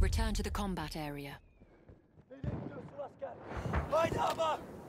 return to the combat area. Nereye gidiyorsun asker? Haydi ama!